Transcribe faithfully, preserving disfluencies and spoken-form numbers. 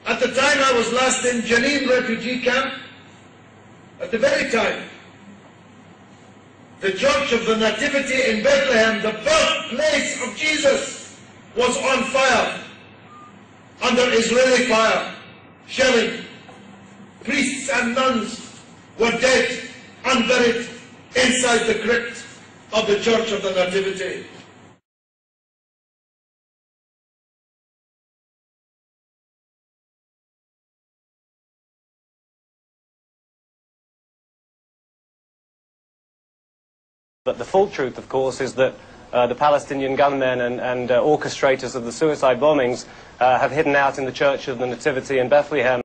At the time I was last in Jenin refugee camp, at the very time, the Church of the Nativity in Bethlehem, the birthplace of Jesus, was on fire, under Israeli fire, shelling. Priests and nuns were dead, unburied, inside the crypt of the Church of the Nativity. But the full truth, of course, is that uh, the Palestinian gunmen and, and uh, orchestrators of the suicide bombings uh, have hidden out in the Church of the Nativity in Bethlehem.